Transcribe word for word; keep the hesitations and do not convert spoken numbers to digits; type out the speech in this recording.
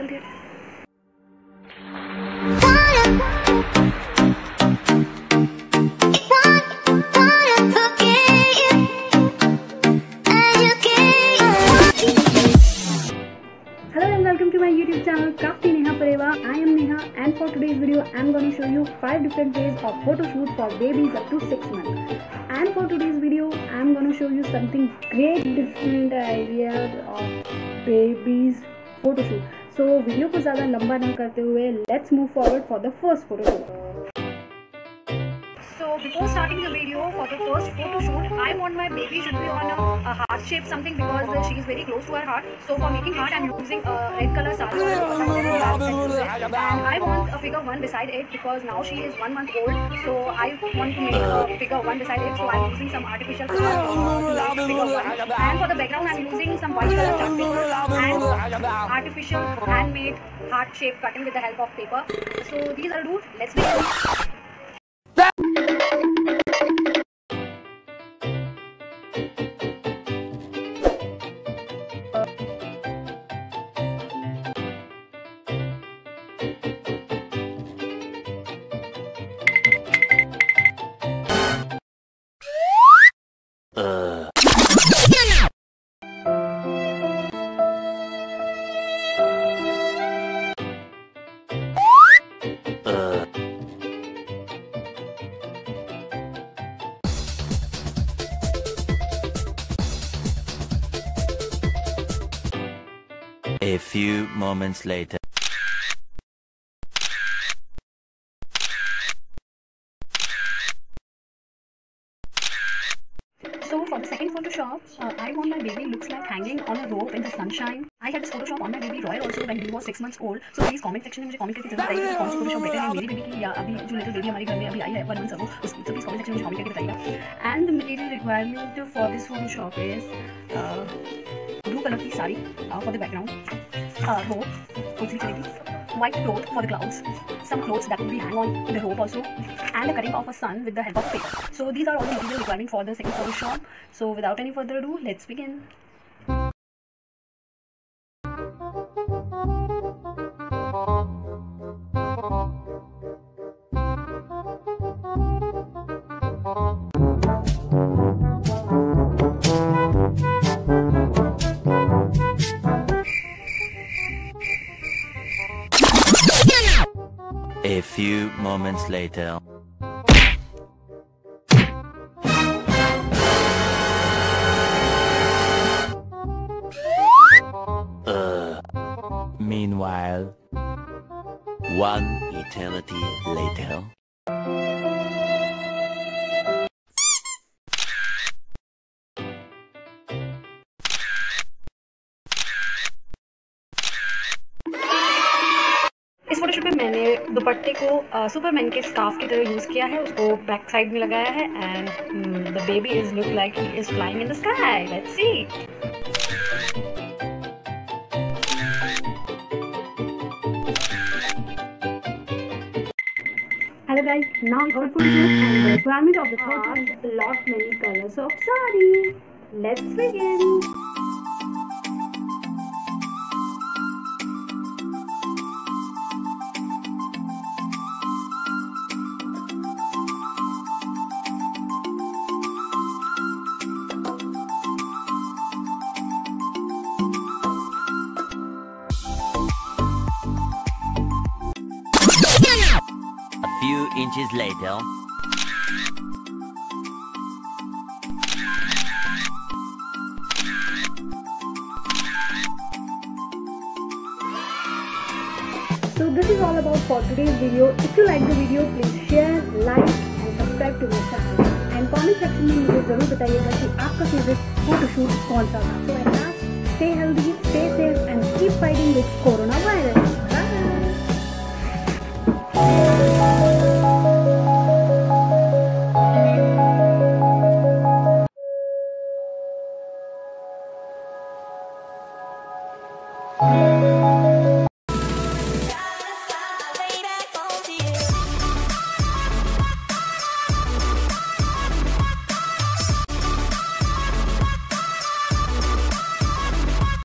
idiot. Hello and welcome to my YouTube channel Crafty Neha Pareva. I am Neha and for today's video I am going to show you five different ways of photo shoot for babies up to six months. And for today's video I am going to show you something great different ideas of babies photo shoot. So video को ज़्यादा लंबा ना करते हुए let's move forward for the first photo shoot. So before starting the video for the first photo shoot, I want my baby should be on a, a heart shape something because uh, she is very close to her heart. So for making heart, I am using a red color sari and I want a figure one beside it because now she is one month old. So I want to make a figure one beside it. So I am using some artificial heart uh, to make figure one. And for the background, I am using some white color chart paper and artificial handmade heart shape cutting with the help of paper. So these are do. Let's begin. A few moments later. So for the second Photoshop, uh, I want my baby looks like hanging on a rope in the sunshine. I had this Photoshop on my baby Roy also when he was six months old. So please comment section में मुझे comment करके जरूर बताइए कि कौन सी Photoshop better है मेरी baby की या अभी जो little baby हमारे घर में अभी आई है one month ago. So please comment section में मुझे comment करके बताइएगा. And the material requirement for this Photoshop is uh, blue color की sari uh, for the background, uh, rope कौन सी चलेगी, white cloth for the clouds, some clothes that will be hang on the rope also, and the cutting of a sun with the help of paper. So these are all the material requirement for the second Photoshop. So without any further ado, let's begin. A few moments later. Uh, meanwhile, one eternity later. इस photoshoot में मैंने दुपट्टे को Superman के scarf की तरह use किया है, उसको बैक साइड में लगाया है and the baby is look like he is flying in the sky. Let's see. Hello guys, now our photoshoot and the requirement of the photo lot many colors of sari. Let's begin. A few inches later. So this is all about for today's video. If you like the video, please share, like and subscribe to my channel. And comment section में मुझे जरूर बताइएगा कि आपका favorite photoshoot कौन सा था. So at last, stay healthy, stay safe and keep fighting with coronavirus. Bye. Thank you.